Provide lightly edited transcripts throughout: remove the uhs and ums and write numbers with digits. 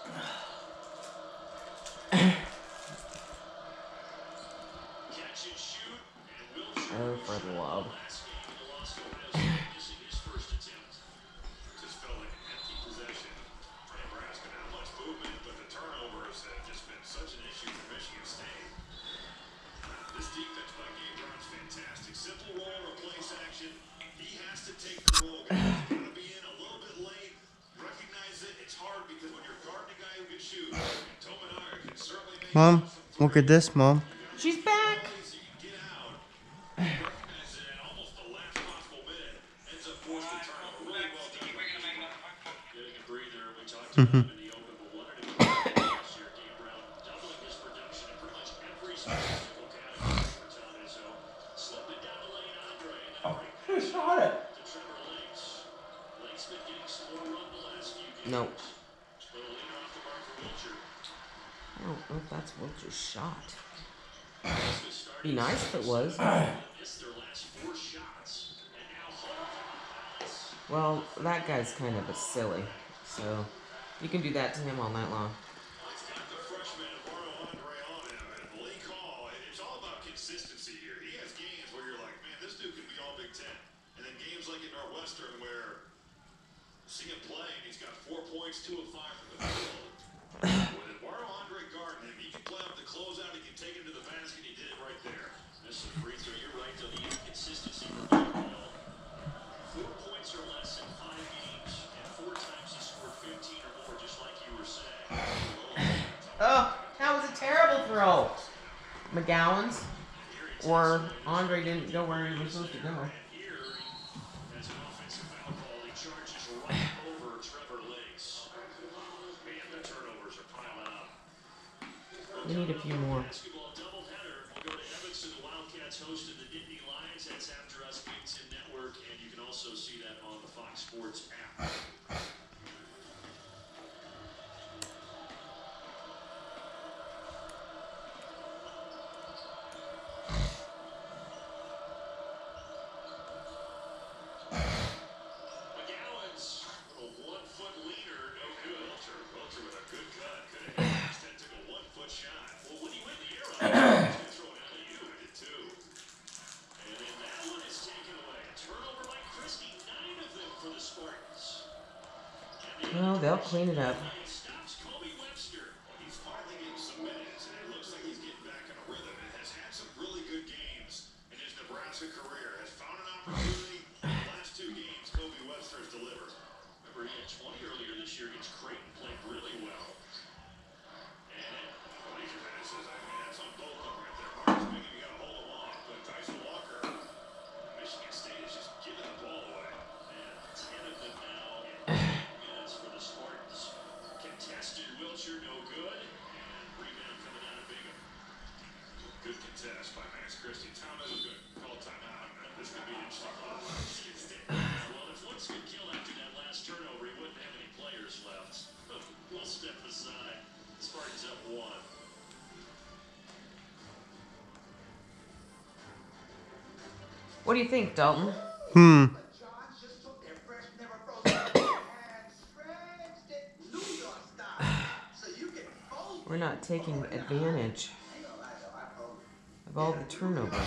Oh, for the love. Mom, look at this, Mom. She's back. Who shot it? No. I don't know if that's Wilcher's shot. Be nice if it was. Well, that guy's kind of a silly, so you can do that to him all night long. Oh, that was a terrible throw. McGowan's, or Andre didn't go where he was supposed to go. We need a few more. Well, they'll clean it up. What do you think, Dalton? We're not taking advantage of all the turnovers.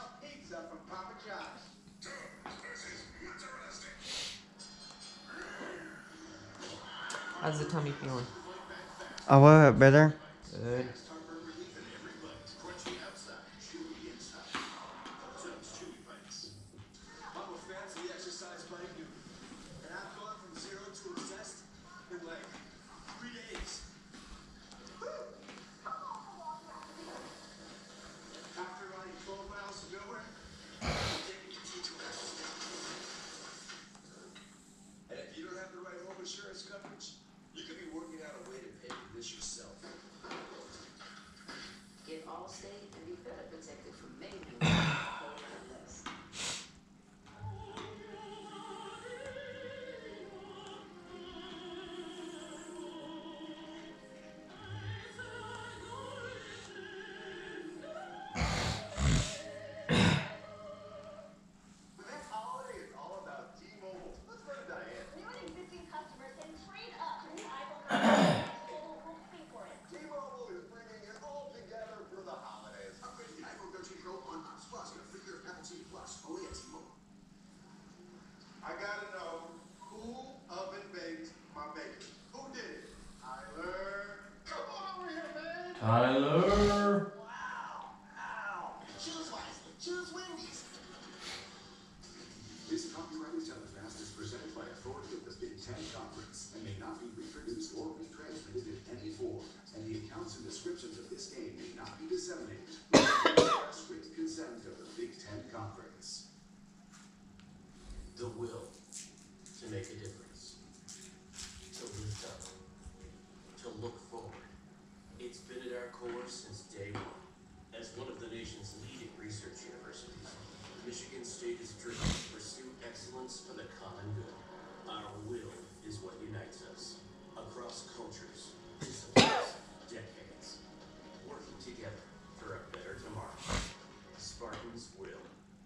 How's the tummy feeling? A little bit better. Good. Tyler. Choose wisely. Choose Wendy's. This copyrighted telecast is presented by authority of the Big Ten Conference and may not be reproduced or retransmitted in any form, and the accounts and descriptions of this game may not be disseminated without the express written consent of the Big Ten Conference. The will to make a difference. To lift up. To look forward. It's been at our core since day one. As one of the nation's leading research universities, Michigan State is driven to pursue excellence for the common good. Our will is what unites us. Across cultures, disciplines, decades. Working together for a better tomorrow. Spartans will.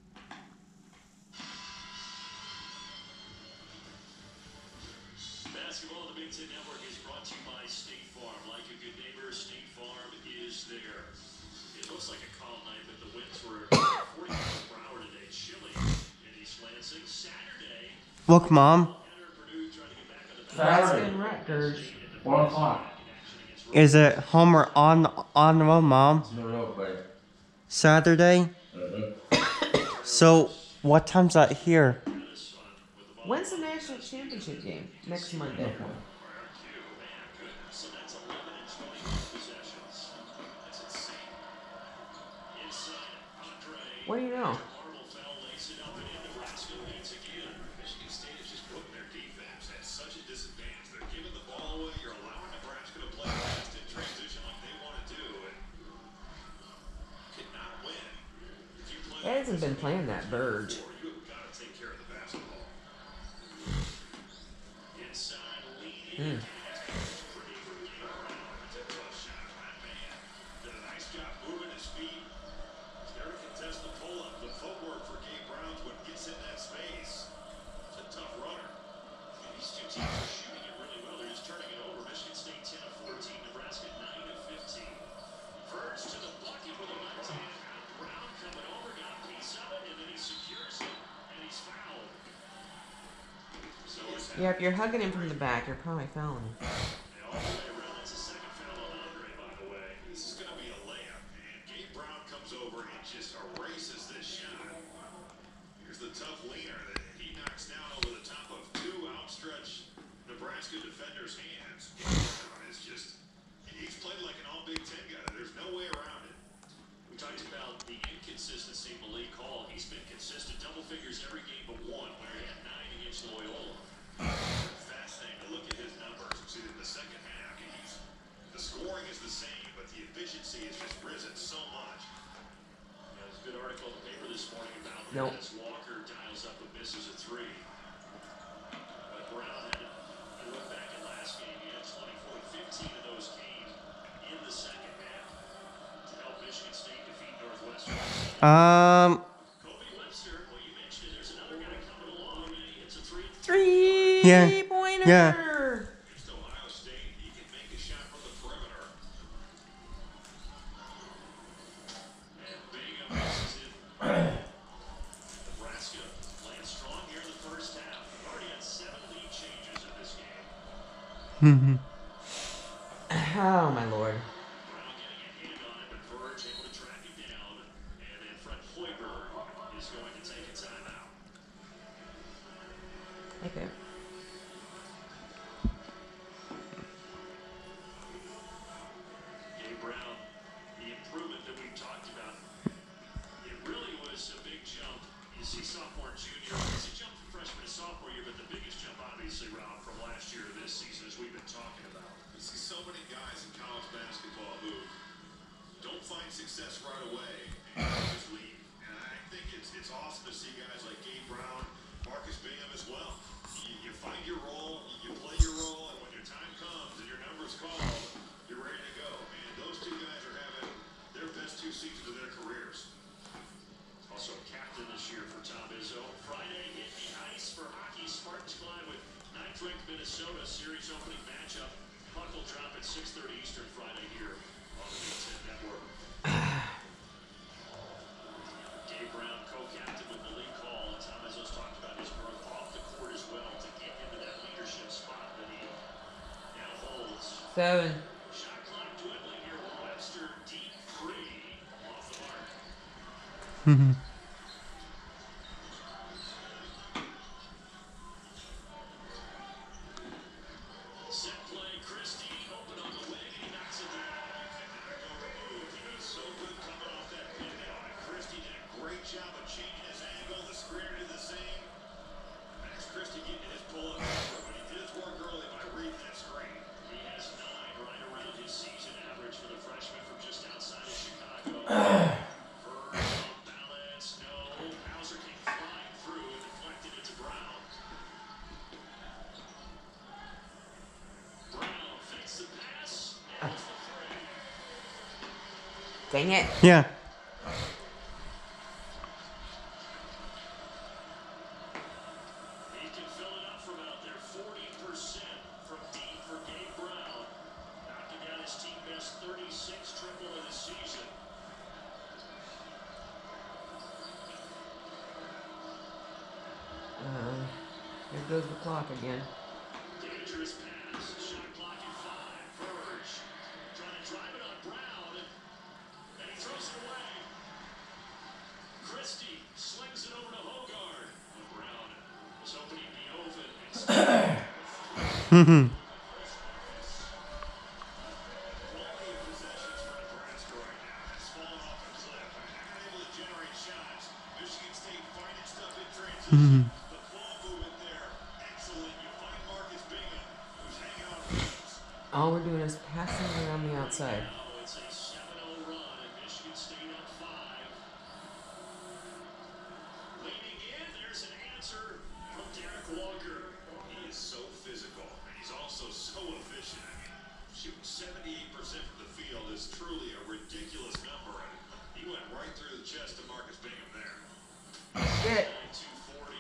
Basketball on the Big Ten Network is brought to you by State Farm. Like a good neighbor, State Farm is there. It looks like a calm night, but the winds were 40 miles per hour today. Chilly in East Lansing. Saturday, Look, Mom. Heather Purdue trying to get back on the Saturday. Nebraska and Rutgers. 1 o'clock. Is it Homer on the road, Mom? No, no, buddy. Saturday? So, what time's that here? When's the national championship game? Next Monday. So that's 11 and 20 possessions. That's insane. Inside, Andre. What do you know? Marble foul lays it up and in. Nebraska leads again. Michigan State is just putting their defense at such a disadvantage. They're giving the ball away. You're allowing Nebraska to play fast in transition like they want to do. And could not win. If you play He hasn't been playing that Burge. you have got to take care of the basketball. Inside, leading. Pretty for Gabe Brown. It's a tough shot. That man did a nice job moving his feet. He's there to contest the pull-up. The footwork for Gabe Brown when he gets in that space. It's a tough runner. And these two teams are shooting it really well. They're just turning it over. Michigan State 10 of 14. Nebraska 9 of 15. Verge to the bucket with a left hand. Brown coming over, got a piece of it, and then he secures it, and he's fouled. So it's Yeah, if you're hugging him from the back, you're probably fouling him. all the way around. That's the second foul on Andre, by the way. This is going to be a layup, and Gabe Brown comes over and just erases this shot. Here's the tough leaner that he knocks down over the top of two outstretched Nebraska defenders' hands. Gabe Brown is just, he's played like an all Big Ten guy. There's no way around it. We talked about the inconsistency of Malik Hall. He's been consistent, double figures every game but one, where he had 9 against Loyola. Fascinating to look at his numbers. See, in the second half, the scoring is the same, but the efficiency has just risen so much. There's a good article in the paper this morning about Nope. as Walker dials up and misses a three. But Brown had, I look back at last game, he had 24-15 of those came in the second half to help Michigan State defeat Northwestern. Kobe Webster, well, you mentioned it. There's another guy coming along, and he hits a three. Three-pointer! Yeah. Against Ohio State, he can make a shot from the perimeter. And Bingham misses it. Nebraska lands strong here in the first half. We've already had 7 lead changes in this game. Oh, my lord. Brown getting a hand on it, but Verge able to track him down. And then Fred Hoiberg is going to take a timeout. Okay. Gabe Brown, the improvement that we talked about, it really was a big jump. You see sophomore, junior, it's a jump from freshman to sophomore year, but the biggest jump obviously, Rob, from last year to this season, as we've been talking about. You see so many guys in college basketball who don't find success right away and just leave. And I think it's awesome to see guys like Gabe Brown, Marcus Bingham as well. You find your role, you play your role, and when your time comes and your number's called, you're ready to go. And those two guys are having their best 2 seasons of their careers. Also captain this year for Tom Izzo. Friday hit the ice for hockey. Spartans collide with 9th-ranked Minnesota series opening matchup. Puck will drop at 6:30 Eastern Friday here on the Big Ten Network. Gabe Brown, co-captain with Malik Hall. Tom Izzo's talked about his growth off the court as well to get into that leadership spot that he now holds. 7. Shot clock dwindling here with Webster. Set play, Christie, open on the wing, and he knocks it down. No remove. He was so good coming off that pin down. And Christie did a great job of changing his angle. The screener did the same. Max Christie getting his pull-up, but he did his work early by reading that screen. He has 9, right around his season average for the freshman from just outside of Chicago. Balance, no. Hauser came flying through and deflected it to Brown. Brown fakes the pass, and it's the three. Dang it. Yeah. He can fill it up from out there. 40% from deep for Gabe Brown. Knocking down his team best 36 triple of the season. Here goes the clock again. Dangerous pass. Shot clock at 5. Verge trying to drive it on Brown. And he throws it away. Christie slings it over to Hogard. And Brown was hoping he'd be open. Quality of possessions for Nebraska right now. It's fallen off a cliff. They're able to generate shots. Michigan State finding stuff in transition. The ball movement there, excellent. You find Marcus Bingham, who's hanging on rings. All we're doing is passing it on the outside. Now it's a 7-0 run, and Michigan State up 5. Leaning in, there's an answer from Derek Walker. He is so physical, and he's also so efficient. I mean, shooting 78% from the field is truly a ridiculous number, and he went right through the chest of Marcus Bingham there. Get it. 240.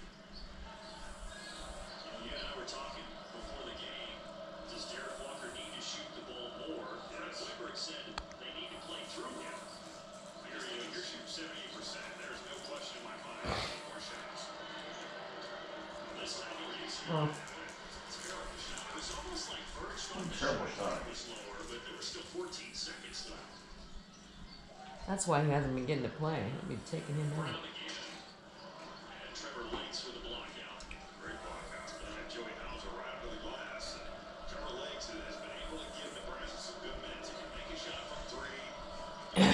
You and I were talking before the game. Does Derek Walker need to shoot the ball more? Fred Hoiberg said they need to play through him. You're shooting 78%. There's no question in my mind. More shots. This time he makes it. Oh. Terrible shot. It was almost like Verge thought the shot was lower, but there were still 14 seconds left. That's why he hasn't been getting to play. I'll be taking him Brown out. again. And Trevor Lakes with a block out. Great block out. And Joey Hauser right under the glass. Trevor Lakes has been able to give Nebraska some good minutes. He can make a shot from 3.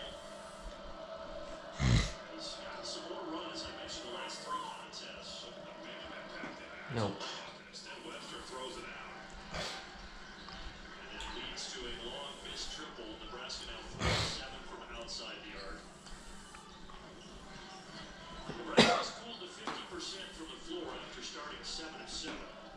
He's gotten some more run, as I mentioned, the last 3 contests. A big impact in that. Nope. Instead, Webster throws it out. And it leads to a long missed triple. Nebraska now 47 from outside the arc. Nebraska's cooled to 50% from the floor after starting 7 of 7.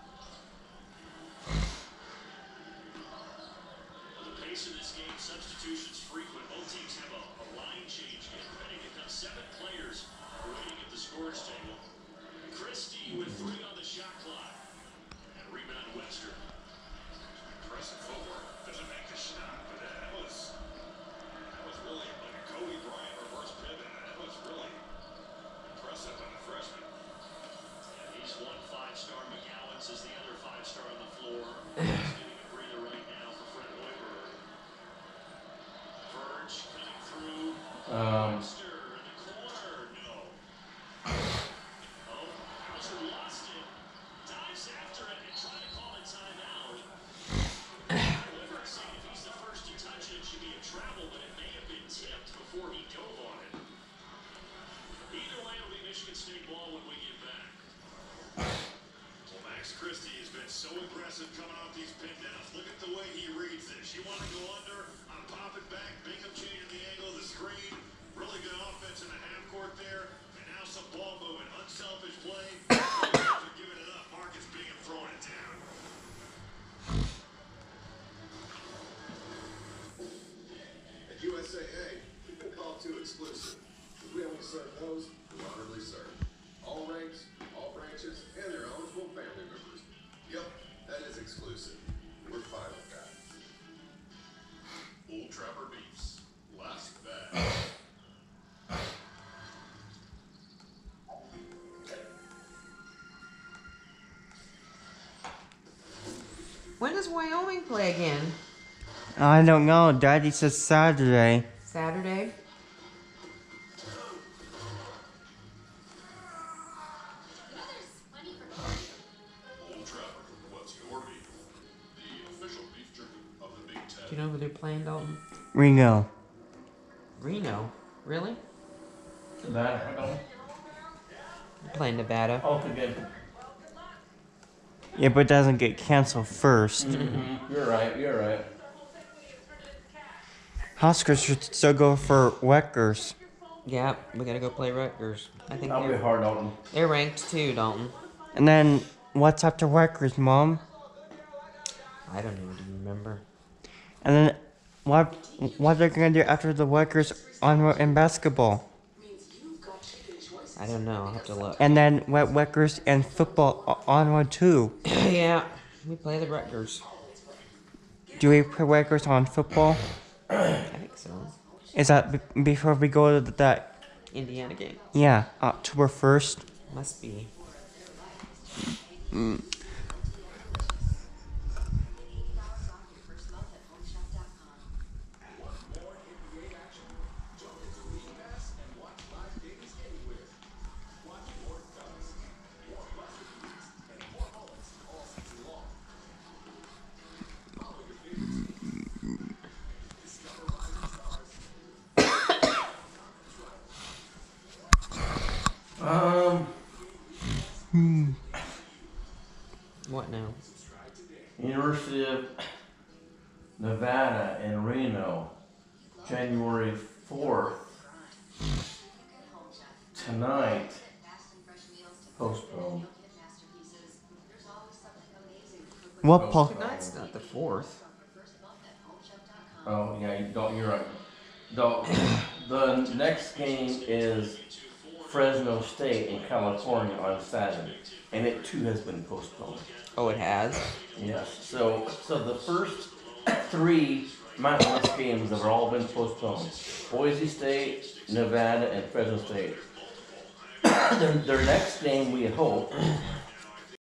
Well, the pace of this game, substitutions frequent. Both teams have a line change getting ready to come. 7 players are waiting at the scorer's table. Christie with 3 on the shot clock. And rebound Webster. Impressive footwork. Doesn't make the shot, but that was really like a Kobe Bryant reverse pivot. That was really impressive on the freshman. Yeah, he's one 5-star. McGowan's is the other 5-star on the floor. He's getting a breather right now for Fred Hoiberg. Verge coming through. Webster in the corner. No. Oh, Hauser lost it. Dives after it and trying to call a timeout. Hoiberg saying if he's the first to touch it, it should be a travel, but it may have been tipped before he dove on it. Either way, it'll be Michigan State ball when we get back. Well, Max Christie has been so aggressive coming off these pin downs. Look at the way he reads this. You want to go under, I'm popping back, Bingham changing the angle of the screen. Really good offense in the half court there. And now some ball movement, unselfish play. They're giving it up. Marcus Bingham throwing it down. At USAA, people call it too exclusive. We only serve those who honorably serve. All ranks, all branches, and their eligible family members. Yep, that is exclusive. We're fine with that. Old Trapper Beefs. Last bet. When does Wyoming play again? I don't know. Daddy says Saturday. Saturday? Do you know who they're playing, Dalton? Reno. Reno. Really? Nevada. I don't. They're playing Nevada. Oh, good. Yeah, but it doesn't get canceled first. You're right. You're right. Huskers should still go for Rutgers. Yeah, we gotta go play Rutgers. I think That'll be they're, hard, Dalton. they're ranked too, Dalton. And then what's after Rutgers, Mom? I don't even remember. And then what they're gonna do after the Rutgers on in basketball? I don't know. I'll have to look. And then Rutgers and football onward too. Yeah, we play the Rutgers. Do we put Rutgers on football? I think so. Is that before we go to that? Indiana game. Yeah, October 1st. Must be. What now? University of Nevada in Reno, January 4th. Tonight, postponed. What Paul? Tonight's not the 4th. Oh, yeah, you're right. The next game is Fresno State in California on Saturday, and it too has been postponed. Oh, it has? Yes. So the first 3 Mountain West games have all been postponed. Boise State, Nevada, and Fresno State. Their next game, we hope,